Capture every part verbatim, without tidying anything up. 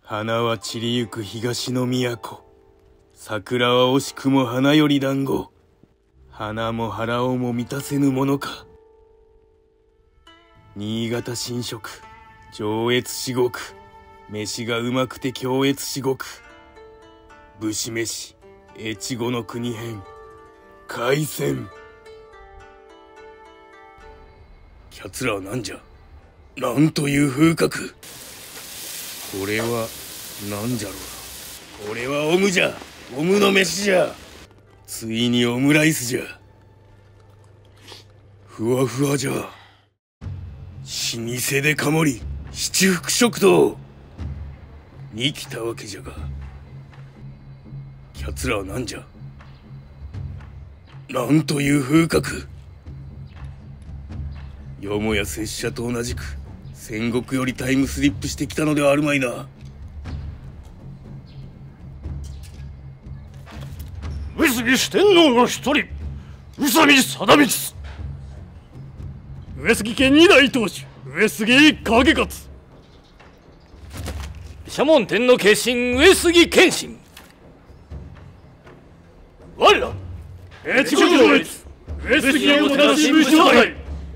花は散りゆく東の都。桜は惜しくも花より団子。花も腹をも満たせぬものか。新潟新食、上越至極。飯がうまくて強越至極。武士飯、越後の国編。海鮮。奴らは何じゃ。なんという風格。これは何じゃろう。これはオムじゃ。オムの飯じゃ。ついにオムライスじゃ。ふわふわじゃ。老舗でかもり七福食堂に来たわけじゃが、奴らは何じゃ。なんという風格。よもや拙者と同じく戦国よりタイムスリップしてきたのではあるまいな。 上杉四天王の一人、宇佐美貞光。上杉家二代当主、上杉景勝。 社門天の化身、上杉謙信。 我ら越後上越上杉をもてなし武将隊。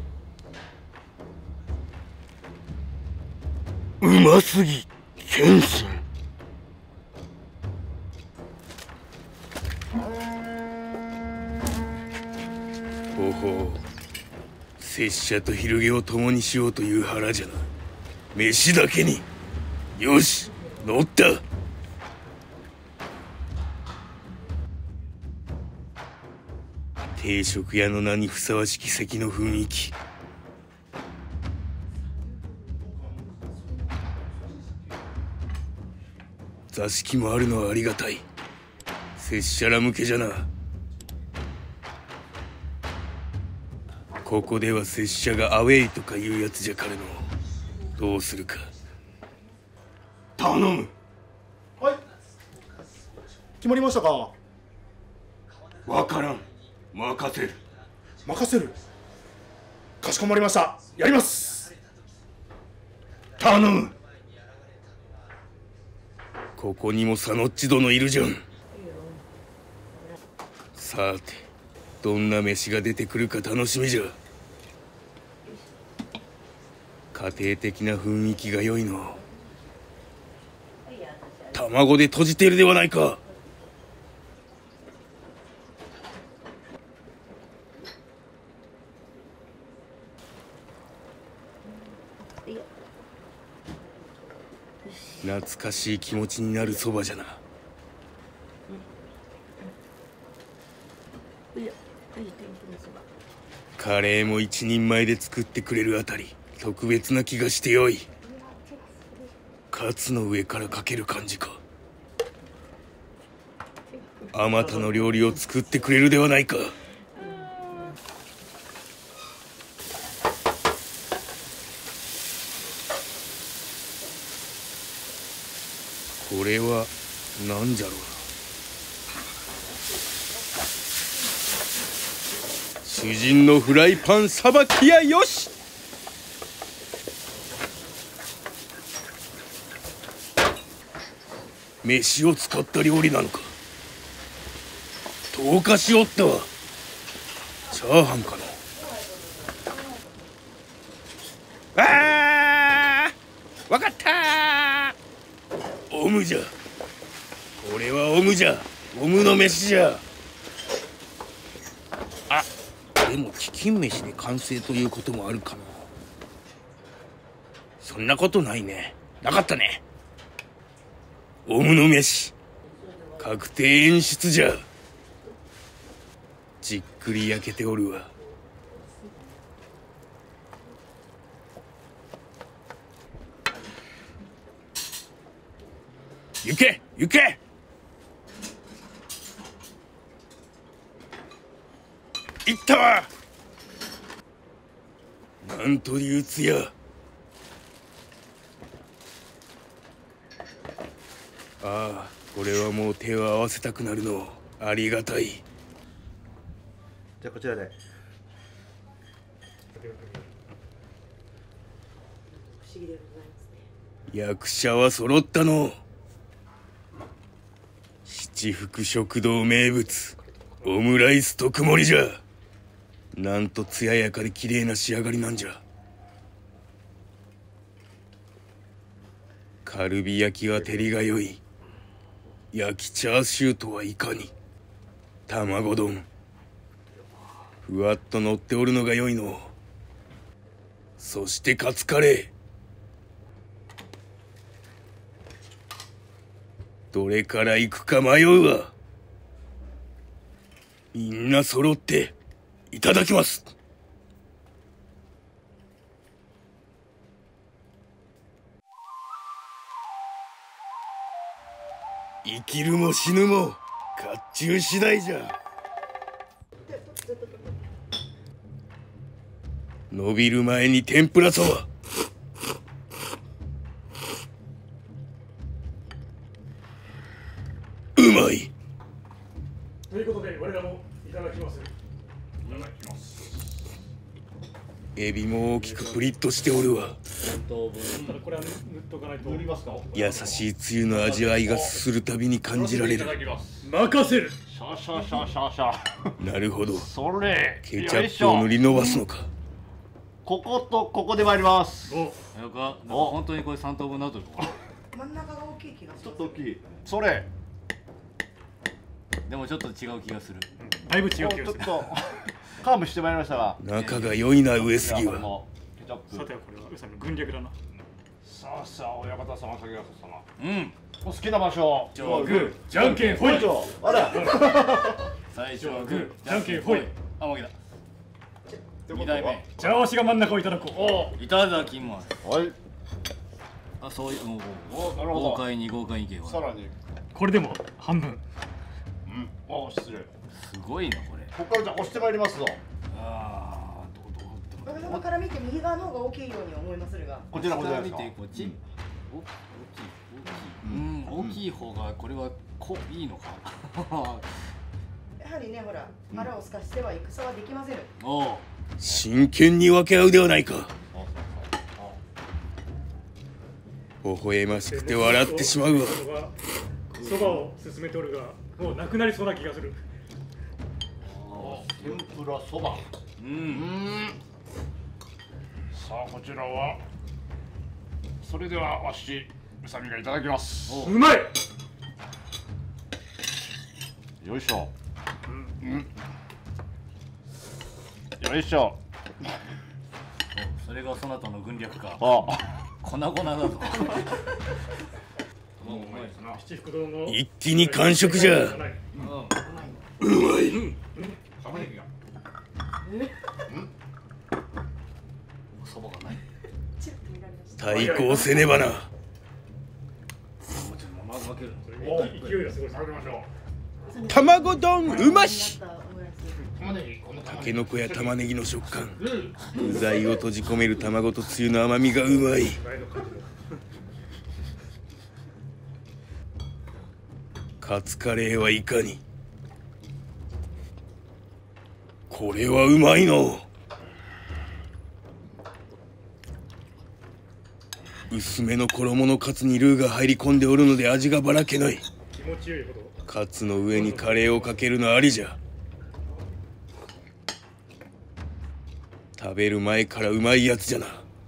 うますぎ謙信。ほほう、拙者と昼寝を共にしようという腹じゃな。飯だけに。よし、乗った。定食屋の名にふさわしき席の雰囲気。座敷もあるのはありがたい。拙者ら向けじゃな。ここでは拙者がアウェイとかいうやつじゃからの。どうするか。頼む。 はい。決まりましたか。 わからん。任せる。 任せる。かしこまりました。やります。 頼む。ここにもサノッチ殿いるじゃん。さて、どんな飯が出てくるか楽しみじゃ。家庭的な雰囲気が良いの。卵で閉じているではないか。懐かしい気持ちになるそばじゃな。カレーも一人前で作ってくれるあたり特別な気がしてよい。カツの上からかける感じか。あまたの料理を作ってくれるではないか。これは何じゃろうな。主人のフライパンさばきやよし。飯を使った料理なのか。透過しおったわ。チャーハンかな。あー、わかったー。オムじゃ。これはオムじゃ。オムの飯じゃ。あ、でもチキン飯で完成ということもあるかな。そんなことないね。なかったね。オムの飯、確定演出じゃ。じっくり焼けておるわ。行け行け。行ったわ。なんというつや。ああ、これはもう手を合わせたくなるの。ありがたい。 じゃあこちらで。 役者は揃ったの。 八福食堂名物オムライス特盛りじゃ。なんと艶やかで綺麗な仕上がりなんじゃ。カルビ焼きは照りが良い。焼きチャーシューとはいかに。卵丼ふわっと乗っておるのが良いの。そしてカツカレー。どれから行くか迷うわ。みんな揃っていただきます。生きるも死ぬも甲冑次第じゃ。伸びる前に天ぷらそば。うまい。 ということで我らもいただきます。いただきます。 エビも大きくプリッとしておるわ。 これは塗っとかないと。塗りますか。 優しいつゆの味わいがすするたびに感じられる。 任せる。 シャシャシャシャシャ。 なるほど。 それ。 ケチャップを塗り伸ばすのか。 こことここで参ります。 お、なんか本当にこれ三等分になってるのか。 真ん中が大きい気がする。 ちょっと大きい。それ。 でもちょっと違う気がする。 だいぶ違う気がする。 ちょっとカーブしてまいりましたが。 仲が良いな上杉は。 ケチャップ。 さてはこれは宇佐美の軍略だな。 さあさあ親方様先方様。 うん。 お好きな場所。 じゃあグー、じゃんけんほい。 あら。 最初はグー、じゃんけんほい。あ、負けた。二代目。 じゃあわしが真ん中をいただこう。 いただきます。 はい。 あ、そういう、 お、なるほど。 豪快に豪快にいけば。 さらに。 これでも半分。 うん。あ、失礼。 すごいなこれ。 ここからじゃ押してまいりますぞ。 ああ、どこどこ。 上側から見て右側の方が大きいように思いますが。 こちらこちら見てこっち。大きい大きい。うん、大きい方がこれはこいいのか。 やはりね、ほら、腹をすかしては戦はできません。 おお。 真剣に分け合うではないか。微笑ましくて笑ってしまうわ。 そばを進めておるが、もうなくなりそうな気がする。 天ぷらそば。 うん。 さあこちらは。それではわし宇佐美がいただきます。 うまい。 よいしょ。うん。よいしょ。 それがそなたの軍略か。 あ。 粉々だぞ。 七福堂の一気に完食じゃ。うまい。 そばがない。 対抗せねばな。 勢いがすごい。食べましょう。 卵丼うまし。たけのこや玉ねぎの食感、具材を閉じ込める卵とつゆの甘みがうまい。カツカレーはいかに。これはうまいの。薄めの衣のカツにルーが入り込んでおるので味がばらけない。 気持ちよいほど。 カツの上にカレーをかけるのありじゃ。食べる前からうまいやつじゃな。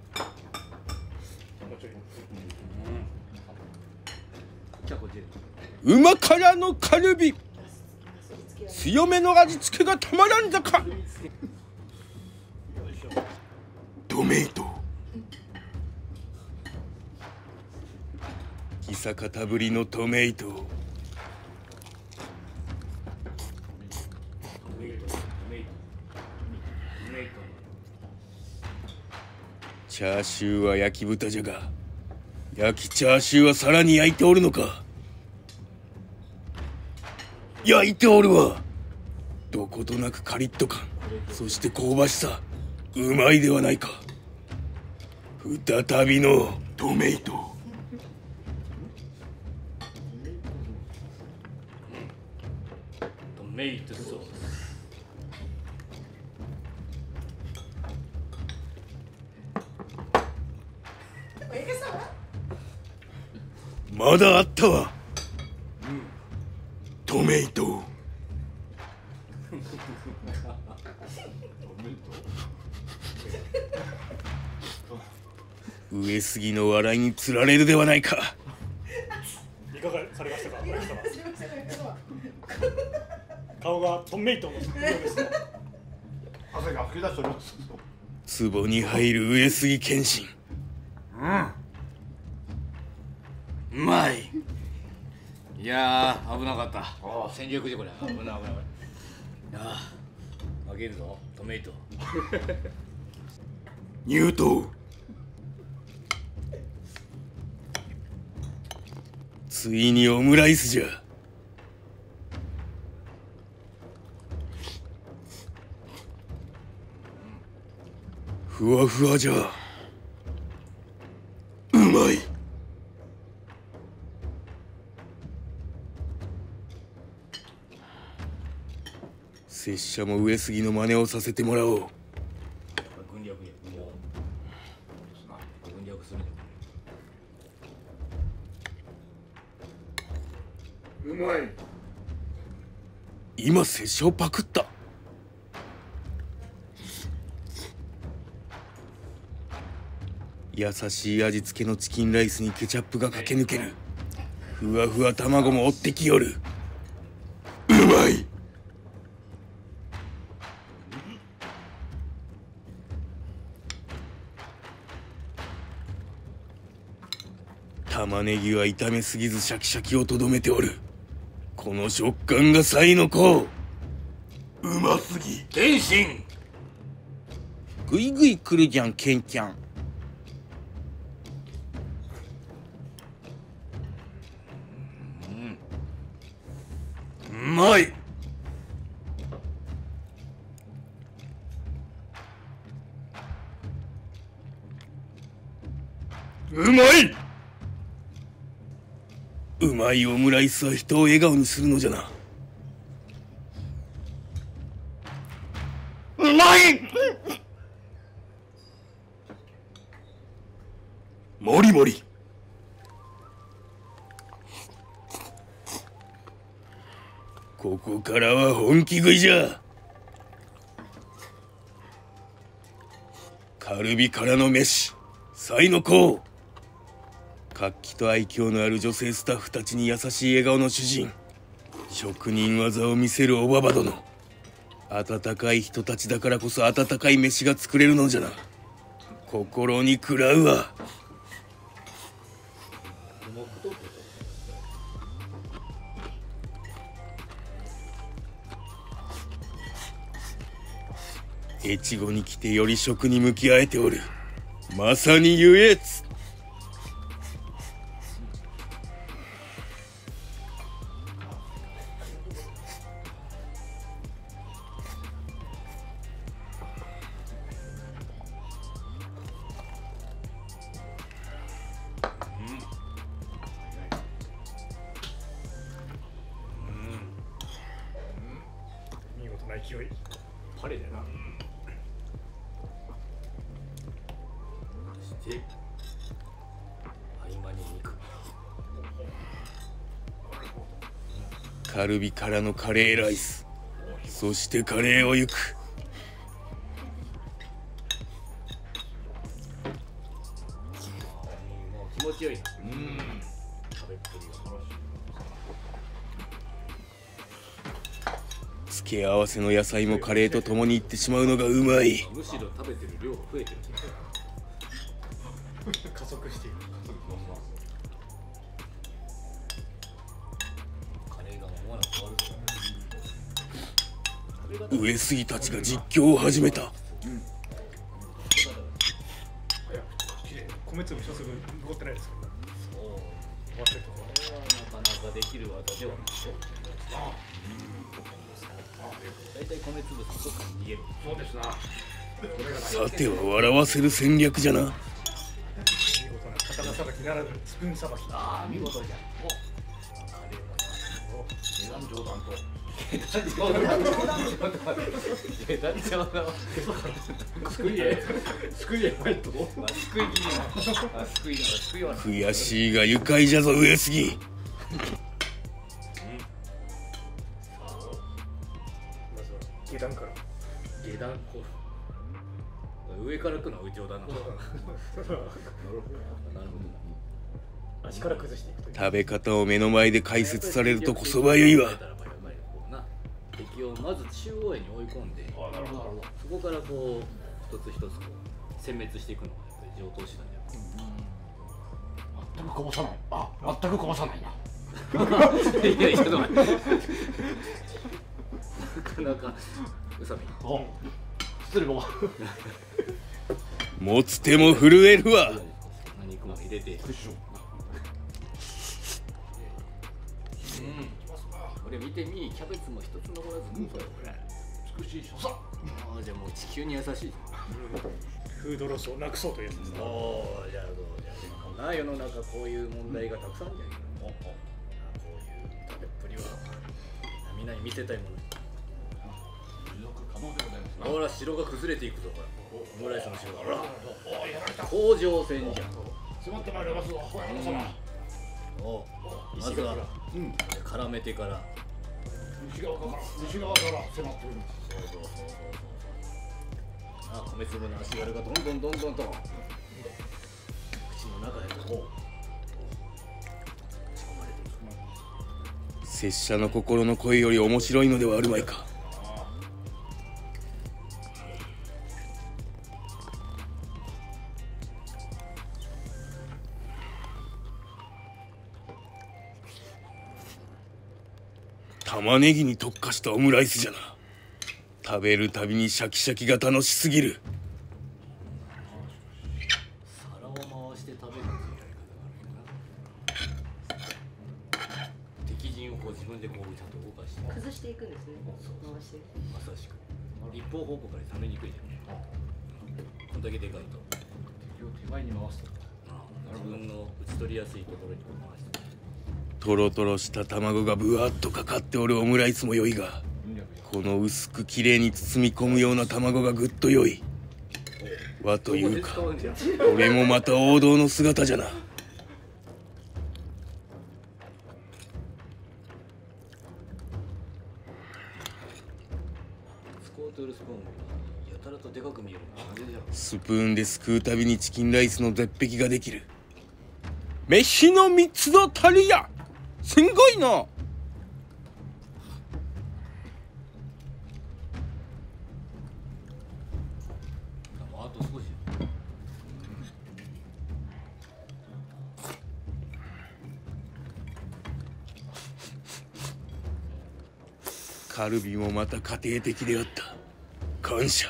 うま辛のカルビ、強めの味付けがたまらんだか。トメイト、久方ぶりのトメイト。チャーシューは焼き豚じゃが、焼きチャーシューはさらに焼いておるのか。焼いておるわ。どことなくカリッと感、そして香ばしさ、うまいではないか。再びのトメイト。 トメイトソース。 まだあったわ。 トメイト。上杉の笑いにつられるではないか。 いかがされましたか、親方。顔がトンメイトのようですね。 汗が噴き出しております。 壺に入る上杉謙信。 うまい。いやー、危なかった。戦略でこれ。危ない危ない危ない。ああ、負けるぞ、トメイト。 入刀。ついにオムライスじゃ。ふわふわじゃ。うまい。拙者も上杉の真似をさせてもらおう。 軍略や、軍略する。 うまい。 今拙者をパクった。優しい味付けのチキンライスにケチャップが駆け抜ける。ふわふわ卵も追ってきよる。うまい。玉ねぎは炒めすぎずシャキシャキをとどめておる。この食感が才の子。うますぎ。 謙信。 ぐいぐい来るじゃん、ケンちゃん。うまい。うまい。うまいオムライスは人を笑顔にするのじゃな。うまい。もりもり。ここからは本気食いじゃ。カルビからの飯、才の子。活気と愛嬌のある女性スタッフたちに優しい笑顔の主人。職人技を見せるおばば殿。温かい人たちだからこそ温かい飯が作れるのじゃな。心に食らうわ。越後に来てより食に向き合えておる。まさに優越。 見事な勢い。 パレだな。そして合間に肉。 カルビからのカレーライス、そしてカレーを行く。 もう気持ちよいな。うん。食べっぷりが。 付け合わせの野菜もカレーと共にいってしまうのがうまい。 むしろ食べてる量が増えてる。 加速している。 カレーが思わなく変わるぞ。 上杉たちが実況を始めた。 米粒一粒残ってないですか。 そう。 終わってるところ。 これはなかなかできる技ではない。大体米粒さんとかに逃げる。 そうですな。 さては笑わせる戦略じゃな。 見事な刀さばきならぬスプーンさばき。 ああ、見事じゃん。お、カレーも値段冗談と。値段冗談。すくいで、すくいでないと。すくい気味な。すくいだからすくいは。 悔しいが愉快じゃぞ上杉。 下段から下段こう上から来るのは上段なのかなるほどなるほど。 足から崩していくという。 食べ方を目の前で解説されるとこそばよいわ。 敵をまず中央へに追い込んで、 あ、なるほどなるほど。 そこからこう一つ一つこう殲滅していくのがやっぱり上等手段じゃ全くこぼさない。あ、全くこぼさないな。 ないいやいやちょっと待ってなかなか宇佐美お、失礼ば。 持つ手も震えるわ。 肉も入れて、うん、これ見てみ、キャベツも一つ残らず、うん、これ美しい所作。 ああ、じゃあもう地球に優しい。 フードロスをなくそうというやつですね。 おお、じゃあどうじゃあな、世の中こういう問題がたくさんあるんじゃないかな。こういう食べっぷりはみんなに見せたいもの。 持続可能でございますな。 ほら、城が崩れていくぞ、ほら。オムライスの城が。ほら、甲状腺じゃん。 迫ってまいりますぞ、親方様。 お、まずは、うん、絡めてから。 西側から、西側から迫っております。 そうそうそうそうそう。あ、米粒の足軽がどんどんどんどんと。口の中へと。こう。仕込まれていく。 拙者の心の声より面白いのではあるまいか。玉ねぎに特化したオムライスじゃな。食べるたびにシャキシャキが楽しすぎる。 皿を回して食べるっていうやり方があるな。敵陣をこう自分でこうちゃんと動かして崩していくんですね。回して。 まさしく一方方向から冷めにくいじゃん。こんだけでかいと敵を手前に回すと。 自分の打ち取りやすいところにこう回して。 トロトロした卵がぶわっとかかっておるオムライスも良いが、この薄くきれいに包み込むような卵がぐっと良い。和というか、俺もまた王道の姿じゃな。 スコートルスプーンやたらとでかく見えるな。ぜじゃん。 スプーンですくうたびにチキンライスの絶壁ができる。飯の三つの足りや、すんごいな。 もうあと少し。 カルビもまた家庭的であった。感謝。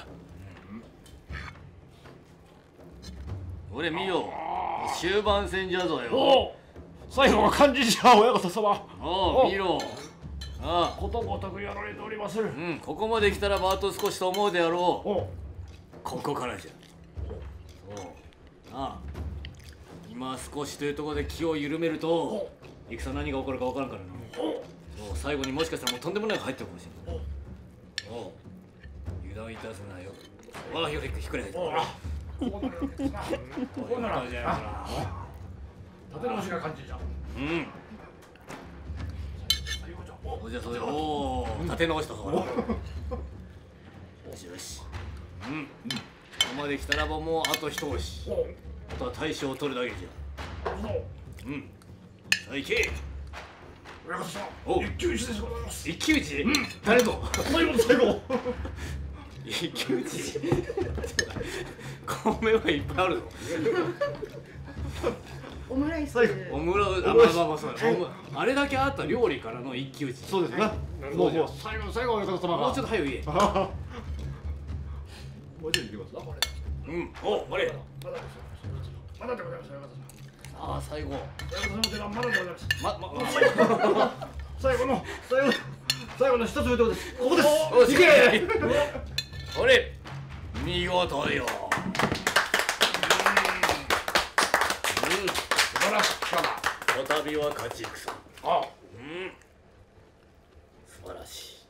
俺見よ、終盤戦じゃぞよ。 おお、最後は肝心じゃ、親方様。 おお、見ろ。ああ、 ことごとくやられておりまする。 うん、ここまで来たらばあと少しと思うであろう。 お、 ここからじゃ。そう。ああ、今少しというところで気を緩めると戦何が起こるか分からんからな。そう、最後にもしかしたらもうとんでもないのが入ってるかもしれない。おう、油断いたすなよ。わあ、よりひっくり返った。 こうなるわけですな。こうなる。 じゃあ、 立て直しが肝心じゃ。 うん。おじゃそうじゃ、おお、立て直したぞ。よしよし。うん。ここまで来たらばもうあと一押し。あとは大将を取るだけじゃ。うん。さあ行け。 親方様、 おう、 一騎打ちでございます。 一騎打ち？うん。誰と？ 最後の最後。 一騎打ち。米はいっぱいあるぞ。 オムライス。 オムラ、あ、まあまあまあそうだ。オムあれだけあった料理からの一騎打ち。 そうですね。もうもう最後の最後親方様が。 もうちょっと早く言え。 もうちょっといきますなこれ。 うん。お、あれ。 まだです。まだでございます親方様。 ああ、最後。 親方様の手がまだでございます。 ま、ま、ま、 最後の最後の最後の一つ目のところです。ここです。 おし、行け。あれ。見事よ。 素晴らしかな。 こたびは勝ち戦。 あ、 うん。素晴らしい。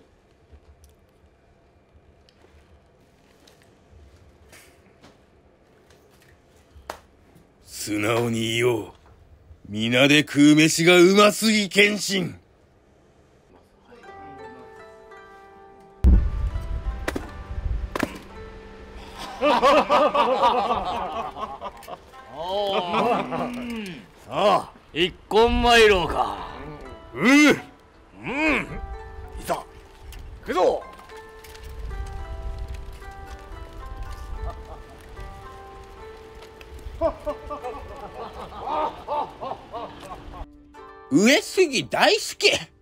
素直に言おう。皆で食う飯がうますぎ謙信。 さあ一本参ろうか。うんうんいざ行くぞ。 上杉大輔。